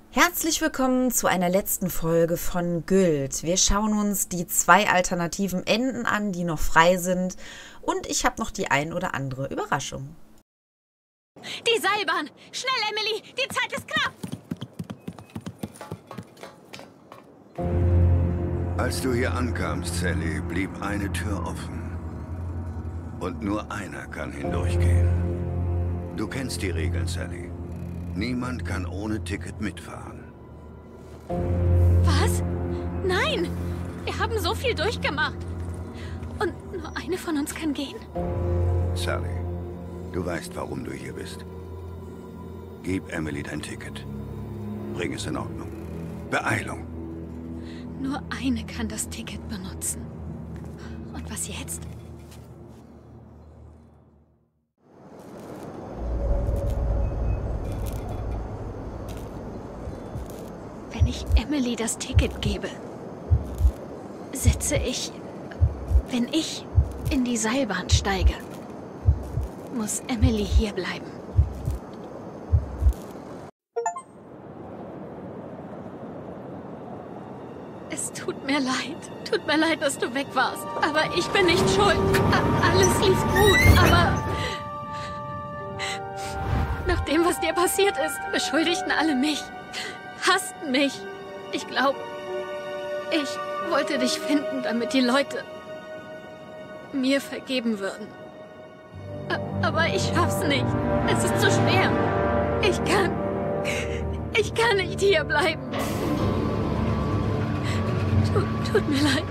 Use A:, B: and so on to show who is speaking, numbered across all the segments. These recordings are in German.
A: Herzlich willkommen zu einer letzten Folge von Gylt. Wir schauen uns die 2 alternativen Enden an, die noch frei sind. Und ich habe noch die ein oder andere Überraschung.
B: Die Seilbahn! Schnell, Emily! Die Zeit ist knapp!
C: Als du hier ankamst, Sally, blieb eine Tür offen. Und nur einer kann hindurchgehen. Du kennst die Regeln, Sally. Niemand kann ohne Ticket mitfahren.
B: Was? Nein! Wir haben so viel durchgemacht. Und nur eine von uns kann gehen?
C: Sally, du weißt, warum du hier bist. Gib Emily dein Ticket. Bring es in Ordnung. Beeilung!
B: Nur eine kann das Ticket benutzen. Und was jetzt? Wenn ich Emily das Ticket gebe, wenn ich in die Seilbahn steige, muss Emily hier bleiben. Es tut mir leid, dass du weg warst. Aber ich bin nicht schuld. Alles lief gut, aber nach dem, was dir passiert ist, beschuldigten alle mich. Hassten mich. Ich glaube, ich wollte dich finden, damit die Leute mir vergeben würden. Aber ich schaff's nicht. Es ist zu schwer. Ich kann nicht hier bleiben. Tut mir leid.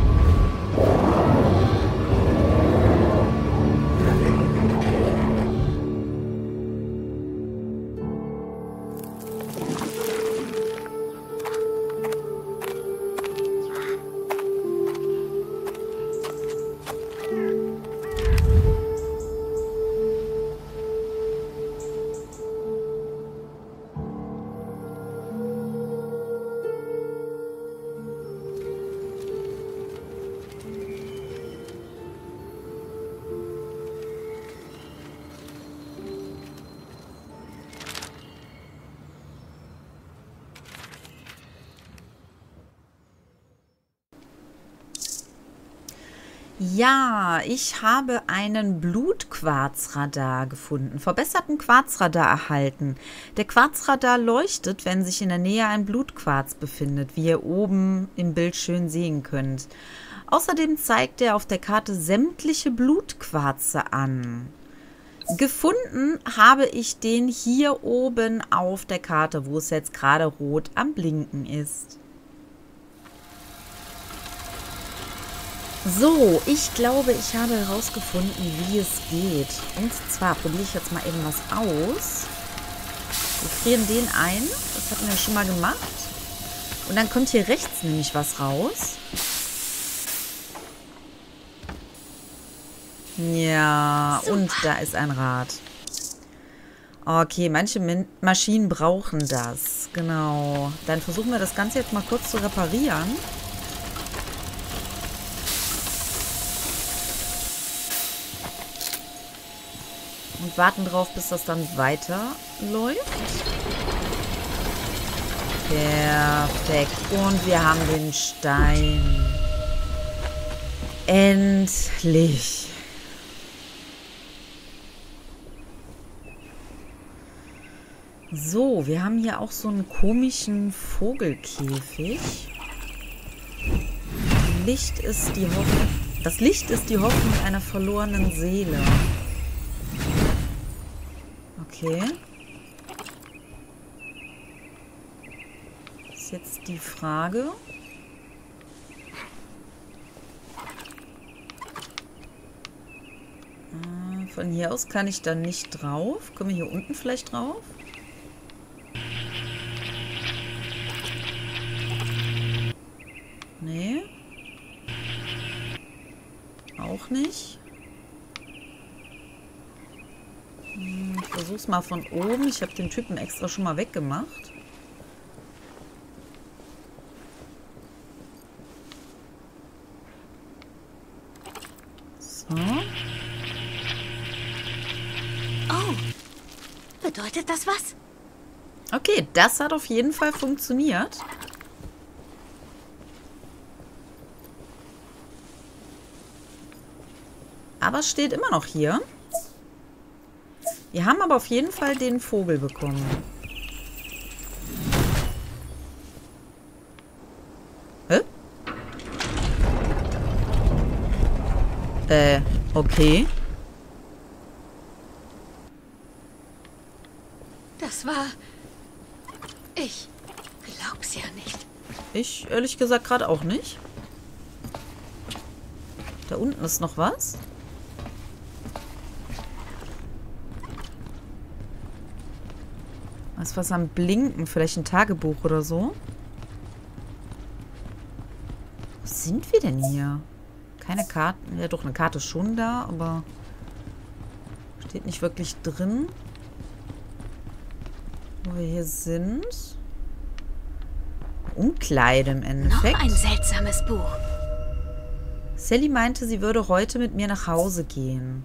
A: Ja, ich habe einen Blutquarzradar gefunden, verbesserten Quarzradar erhalten. Der Quarzradar leuchtet, wenn sich in der Nähe ein Blutquarz befindet, wie ihr oben im Bild schön sehen könnt. Außerdem zeigt er auf der Karte sämtliche Blutquarze an. Gefunden habe ich den hier oben auf der Karte, wo es jetzt gerade rot am Blinken ist. So, ich glaube, ich habe herausgefunden, wie es geht. Und zwar probiere ich jetzt mal eben was aus. Wir frieren den ein. Das hatten wir schon mal gemacht. Und dann kommt hier rechts nämlich was raus. Ja, und da ist ein Rad. Okay, manche Maschinen brauchen das. Genau. Dann versuchen wir das Ganze jetzt mal kurz zu reparieren. Und warten drauf, bis das dann weiterläuft. Perfekt. Und wir haben den Stein. Endlich. So, wir haben hier auch so einen komischen Vogelkäfig. Das Licht ist die Hoffnung einer verlorenen Seele. Okay. Ist jetzt die Frage. Von hier aus kann ich da nicht drauf. Können wir hier unten vielleicht drauf? Nee. Auch nicht. Ich versuch's mal von oben. Ich habe den Typen extra schon mal weggemacht. So.
B: Oh. Bedeutet das was?
A: Okay, das hat auf jeden Fall funktioniert. Aber es steht immer noch hier. Wir haben aber auf jeden Fall den Vogel bekommen. Hä? Okay.
B: Das war... Ich glaub's ja nicht.
A: Ich ehrlich gesagt gerade auch nicht. Da unten ist noch was. Was am Blinken? Vielleicht ein Tagebuch oder so? Wo sind wir denn hier? Keine Karten. Ja doch, eine Karte ist schon da, aber steht nicht wirklich drin, wo wir hier sind. Umkleide im Endeffekt.
B: Noch ein seltsames Buch.
A: Sally meinte, sie würde heute mit mir nach Hause gehen.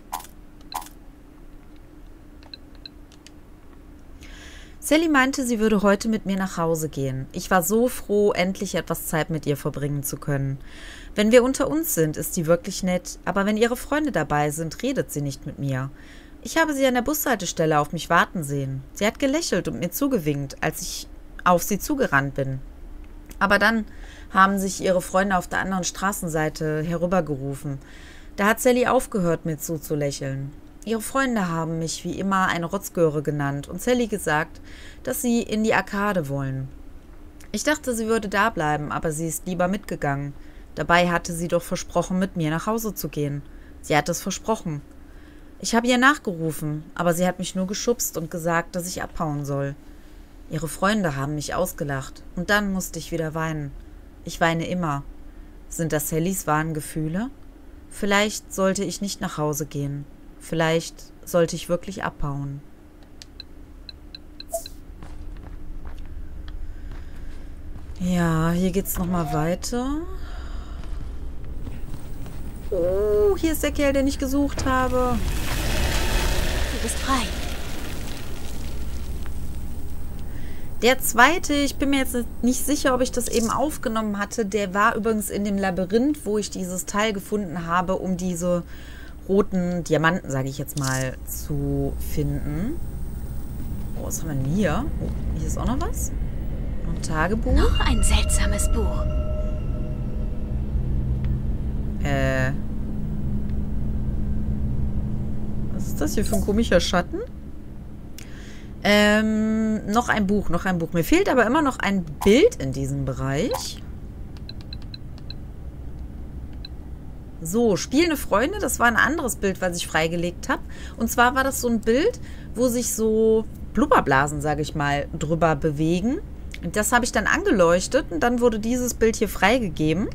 A: Sally meinte, sie würde heute mit mir nach Hause gehen. Ich war so froh, endlich etwas Zeit mit ihr verbringen zu können. Wenn wir unter uns sind, ist sie wirklich nett, aber wenn ihre Freunde dabei sind, redet sie nicht mit mir. Ich habe sie an der Bushaltestelle auf mich warten sehen. Sie hat gelächelt und mir zugewinkt, als ich auf sie zugerannt bin. Aber dann haben sich ihre Freunde auf der anderen Straßenseite herübergerufen. Da hat Sally aufgehört, mir zuzulächeln. Ihre Freunde haben mich wie immer eine Rotzgöre genannt und Sally gesagt, dass sie in die Arkade wollen. Ich dachte, sie würde da bleiben, aber sie ist lieber mitgegangen. Dabei hatte sie doch versprochen, mit mir nach Hause zu gehen. Sie hat es versprochen. Ich habe ihr nachgerufen, aber sie hat mich nur geschubst und gesagt, dass ich abhauen soll. Ihre Freunde haben mich ausgelacht und dann musste ich wieder weinen. Ich weine immer. Sind das Sallys wahren Gefühle? Vielleicht sollte ich nicht nach Hause gehen. Vielleicht sollte ich wirklich abhauen. Ja, hier geht's nochmal weiter. Oh, hier ist der Kerl, den ich gesucht habe.
B: Du bist frei.
A: Der zweite, ich bin mir jetzt nicht sicher, ob ich das eben aufgenommen hatte, der war übrigens in dem Labyrinth, wo ich dieses Teil gefunden habe, um diese roten Diamanten, sage ich jetzt mal, zu finden. Oh, was haben wir denn hier? Oh, hier ist auch noch was. Noch ein Tagebuch.
B: Noch ein seltsames Buch.
A: Was ist das hier für ein komischer Schatten? Noch ein Buch, noch ein Buch. Mir fehlt aber immer noch ein Bild in diesem Bereich. So, spielende Freunde, das war ein anderes Bild, was ich freigelegt habe. Und zwar war das so ein Bild, wo sich so Blubberblasen, sage ich mal, drüber bewegen. Und das habe ich dann angeleuchtet und dann wurde dieses Bild hier freigegeben.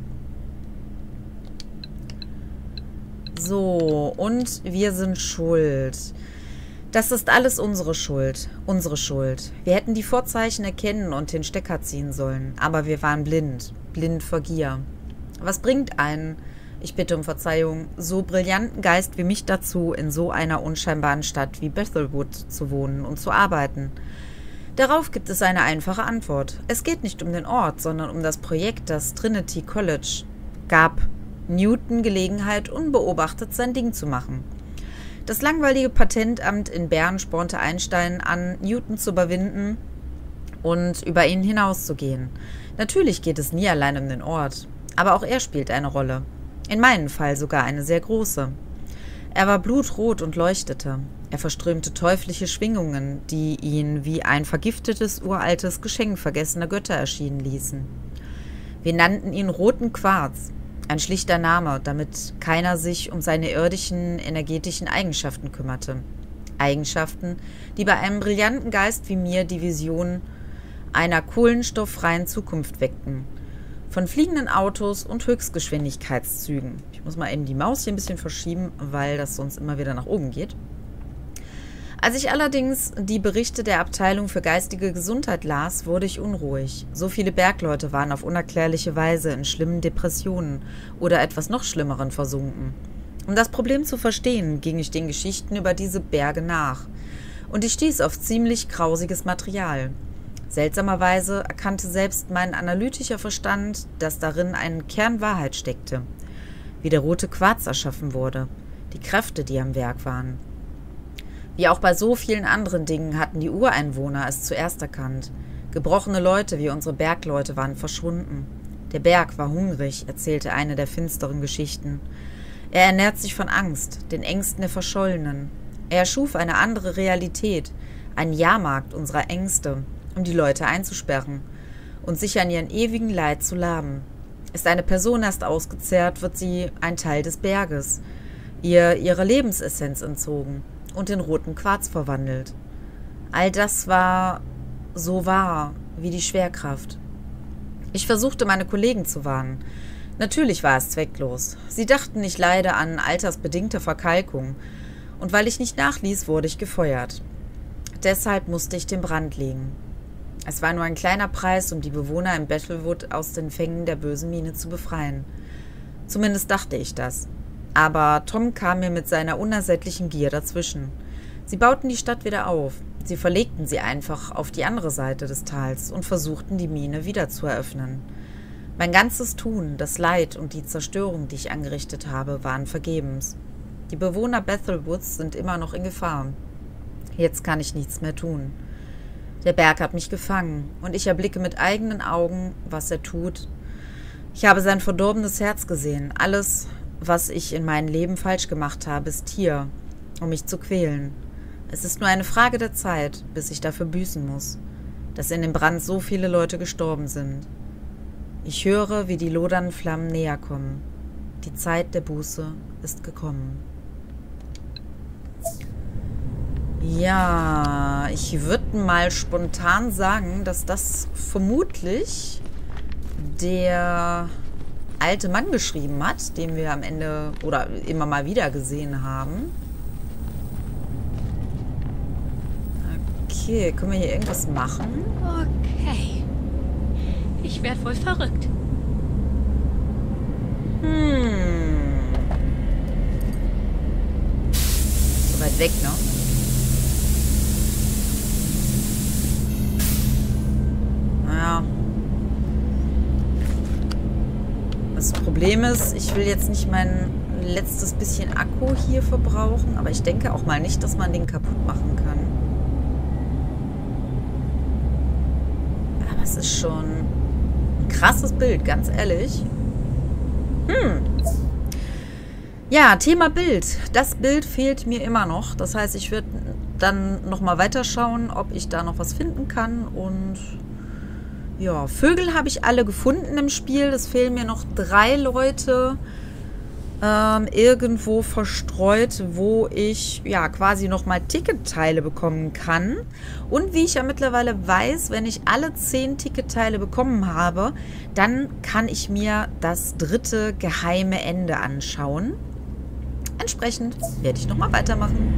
A: So, und wir sind schuld. Das ist alles unsere Schuld. Unsere Schuld. Wir hätten die Vorzeichen erkennen und den Stecker ziehen sollen. Aber wir waren blind. Blind vor Gier. Was bringt einen, ich bitte um Verzeihung, so brillanten Geist wie mich dazu, in so einer unscheinbaren Stadt wie Bethelwood zu wohnen und zu arbeiten? Darauf gibt es eine einfache Antwort. Es geht nicht um den Ort, sondern um das Projekt, das Trinity College gab Newton Gelegenheit, unbeobachtet sein Ding zu machen. Das langweilige Patentamt in Bern spornte Einstein an, Newton zu überwinden und über ihn hinauszugehen. Natürlich geht es nie allein um den Ort, aber auch er spielt eine Rolle. In meinem Fall sogar eine sehr große. Er war blutrot und leuchtete. Er verströmte teuflische Schwingungen, die ihn wie ein vergiftetes, uraltes Geschenk vergessener Götter erschienen ließen. Wir nannten ihn Roten Quarz. Ein schlichter Name, damit keiner sich um seine irdischen, energetischen Eigenschaften kümmerte. Eigenschaften, die bei einem brillanten Geist wie mir die Vision einer kohlenstofffreien Zukunft weckten. Von fliegenden Autos und Höchstgeschwindigkeitszügen. Ich muss mal eben die Maus hier ein bisschen verschieben, weil das sonst immer wieder nach oben geht. Als ich allerdings die Berichte der Abteilung für geistige Gesundheit las, wurde ich unruhig. So viele Bergleute waren auf unerklärliche Weise in schlimmen Depressionen oder etwas noch Schlimmeren versunken. Um das Problem zu verstehen, ging ich den Geschichten über diese Berge nach. und ich stieß auf ziemlich grausiges Material. Seltsamerweise erkannte selbst mein analytischer Verstand, dass darin ein Kern Wahrheit steckte. Wie der rote Quarz erschaffen wurde, die Kräfte, die am Werk waren. Wie auch bei so vielen anderen Dingen hatten die Ureinwohner es zuerst erkannt. Gebrochene Leute wie unsere Bergleute waren verschwunden. Der Berg war hungrig, erzählte eine der finsteren Geschichten. Er ernährt sich von Angst, den Ängsten der Verschollenen. Er erschuf eine andere Realität, einen Jahrmarkt unserer Ängste, um die Leute einzusperren und sich an ihren ewigen Leid zu laben. Ist eine Person erst ausgezehrt, wird sie ein Teil des Berges, ihr ihre Lebensessenz entzogen und in roten Quarz verwandelt. All das war so wahr wie die Schwerkraft. Ich versuchte, meine Kollegen zu warnen. Natürlich war es zwecklos. Sie dachten, ich leide an altersbedingter Verkalkung. Und weil ich nicht nachließ, wurde ich gefeuert. Deshalb musste ich den Brand legen. Es war nur ein kleiner Preis, um die Bewohner in Battlewood aus den Fängen der bösen Mine zu befreien. Zumindest dachte ich das. Aber Tom kam mir mit seiner unersättlichen Gier dazwischen. Sie bauten die Stadt wieder auf. Sie verlegten sie einfach auf die andere Seite des Tals und versuchten, die Mine wieder zu eröffnen. Mein ganzes Tun, das Leid und die Zerstörung, die ich angerichtet habe, waren vergebens. Die Bewohner Bethelwoods sind immer noch in Gefahr. Jetzt kann ich nichts mehr tun. Der Berg hat mich gefangen und ich erblicke mit eigenen Augen, was er tut. Ich habe sein verdorbenes Herz gesehen. Alles, was ich in meinem Leben falsch gemacht habe, ist hier, um mich zu quälen. Es ist nur eine Frage der Zeit, bis ich dafür büßen muss, dass in dem Brand so viele Leute gestorben sind. Ich höre, wie die lodernden Flammen näher kommen. Die Zeit der Buße ist gekommen. Ja, ich würde mal spontan sagen, dass das vermutlich der alte Mann geschrieben hat, den wir am Ende oder immer mal wieder gesehen haben. Okay, können wir hier irgendwas machen?
B: Okay. Ich werde wohl verrückt.
A: So weit weg, ne? Naja. Das Problem ist, ich will jetzt nicht mein letztes bisschen Akku hier verbrauchen, aber ich denke auch mal nicht, dass man den kaputt machen kann. Aber es ist schon ein krasses Bild, ganz ehrlich. Ja, Thema Bild. Das Bild fehlt mir immer noch. Das heißt, ich werde dann nochmal weiterschauen, ob ich da noch was finden kann. Und ja, Vögel habe ich alle gefunden im Spiel. Es fehlen mir noch 3 Leute irgendwo verstreut, wo ich ja quasi nochmal Ticketteile bekommen kann. Und wie ich ja mittlerweile weiß, wenn ich alle 10 Ticketteile bekommen habe, dann kann ich mir das 3. geheime Ende anschauen. Entsprechend werde ich nochmal weitermachen.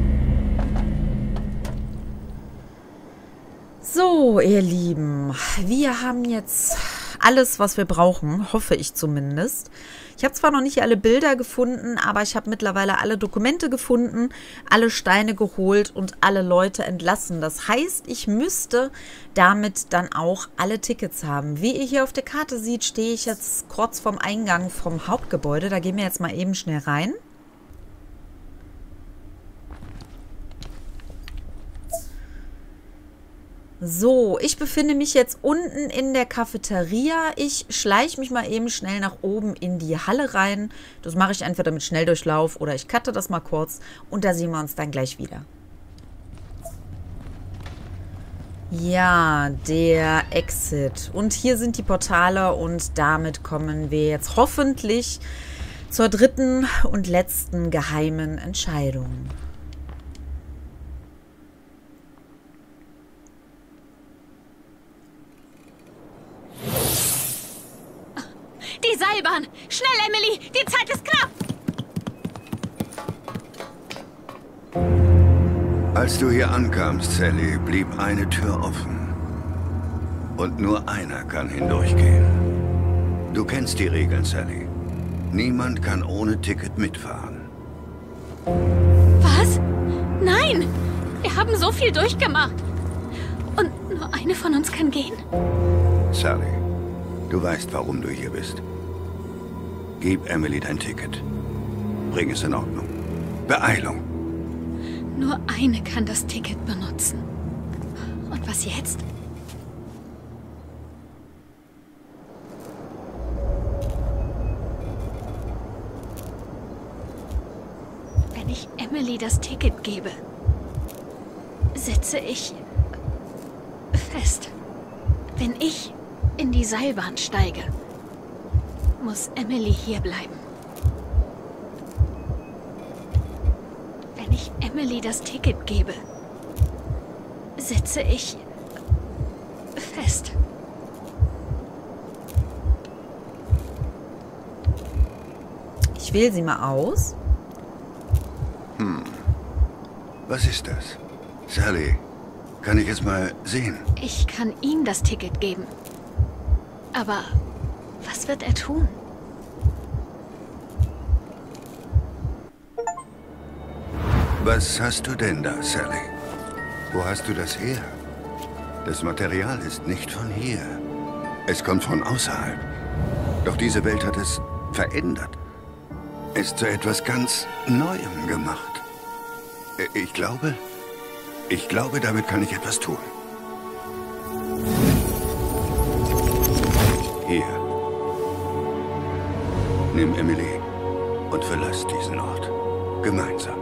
A: So, ihr Lieben, wir haben jetzt alles, was wir brauchen, hoffe ich zumindest. Ich habe zwar noch nicht alle Bilder gefunden, aber ich habe mittlerweile alle Dokumente gefunden, alle Steine geholt und alle Leute entlassen. Das heißt, ich müsste damit dann auch alle Tickets haben. Wie ihr hier auf der Karte seht, stehe ich jetzt kurz vorm Eingang vom Hauptgebäude. Da gehen wir jetzt mal eben schnell rein. So, ich befinde mich jetzt unten in der Cafeteria. Ich schleiche mich mal eben schnell nach oben in die Halle rein. Das mache ich entweder mit Schnelldurchlauf oder ich cutte das mal kurz und da sehen wir uns dann gleich wieder. Ja, der Exit. Und hier sind die Portale und damit kommen wir jetzt hoffentlich zur 3. und letzten geheimen Entscheidung.
B: Die Seilbahn! Schnell, Emily! Die Zeit ist knapp!
C: Als du hier ankamst, Sally, blieb eine Tür offen. Und nur einer kann hindurchgehen. Du kennst die Regeln, Sally. Niemand kann ohne Ticket mitfahren.
B: Was? Nein! Wir haben so viel durchgemacht. Und nur eine von uns kann gehen.
C: Sally, du weißt, warum du hier bist. Gib Emily dein Ticket. Bring es in Ordnung. Beeilung.
B: Nur eine kann das Ticket benutzen. Und was jetzt? Wenn ich Emily das Ticket gebe, setze ich fest. Wenn ich in die Seilbahn steige, muss Emily hier bleiben. Wenn ich Emily das Ticket gebe, setze ich fest.
A: Ich wähle sie mal aus.
C: Was ist das? Sally, kann ich es mal sehen?
B: Ich kann ihm das Ticket geben. Aber was wird er tun?
C: Was hast du denn da, Sally? Wo hast du das her? Das Material ist nicht von hier. Es kommt von außerhalb. Doch diese Welt hat es verändert. Es zu etwas ganz Neuem gemacht. Ich glaube, damit kann ich etwas tun. Hier. Nimm Emily und verlass diesen Ort. Gemeinsam.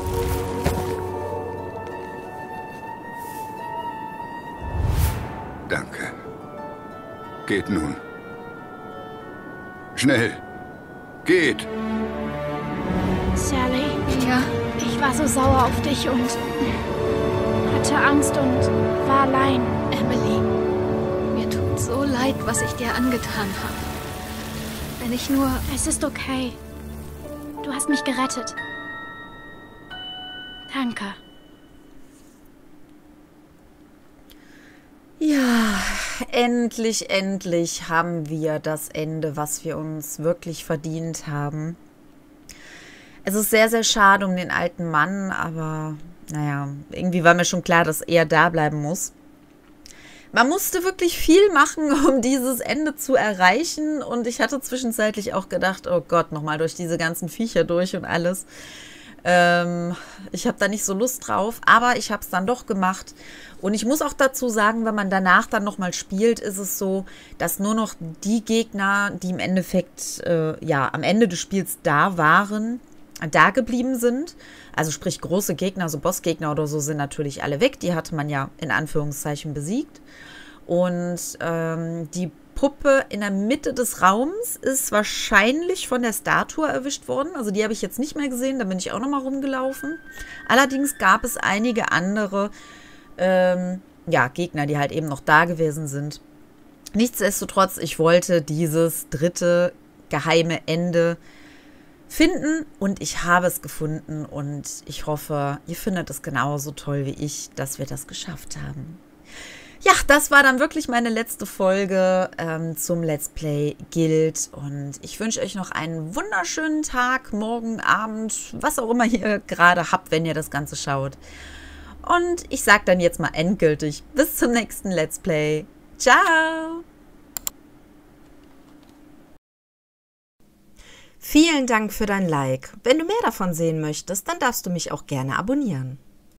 C: Danke. Geht nun. Schnell. Geht.
D: Sally,
B: Ja,
D: ich war so sauer auf dich und hatte Angst und war allein.
B: Emily. Mir tut so leid, was ich dir angetan habe. Wenn ich nur...
D: Es ist okay. Du hast mich gerettet. Danke.
A: Ja, endlich haben wir das Ende, was wir uns wirklich verdient haben. Es ist sehr, sehr schade um den alten Mann, aber naja, irgendwie war mir schon klar, dass er da bleiben muss. Man musste wirklich viel machen, um dieses Ende zu erreichen, und ich hatte zwischenzeitlich auch gedacht, oh Gott, nochmal durch diese ganzen Viecher durch und alles. Ich habe da nicht so Lust drauf, aber ich habe es dann doch gemacht. Und ich muss auch dazu sagen, wenn man danach dann nochmal spielt, ist es so, dass nur noch die Gegner, die im Endeffekt ja am Ende des Spiels da waren, da geblieben sind. Also sprich große Gegner, so Bossgegner oder so, sind natürlich alle weg. Die hatte man ja in Anführungszeichen besiegt. Und die Puppe in der Mitte des Raums ist wahrscheinlich von der Statue erwischt worden. Also die habe ich jetzt nicht mehr gesehen, da bin ich auch nochmal rumgelaufen. Allerdings gab es einige andere ja, Gegner, die halt eben noch da gewesen sind. Nichtsdestotrotz, ich wollte dieses dritte geheime Ende finden, und ich habe es gefunden, und ich hoffe, ihr findet es genauso toll wie ich, dass wir das geschafft haben. Ja, das war dann wirklich meine letzte Folge zum Let's Play Guild, und ich wünsche euch noch einen wunderschönen Tag, morgen, Abend, was auch immer ihr gerade habt, wenn ihr das Ganze schaut. Und ich sage dann jetzt mal endgültig, bis zum nächsten Let's Play. Ciao! Vielen Dank für dein Like. Wenn du mehr davon sehen möchtest, dann darfst du mich auch gerne abonnieren.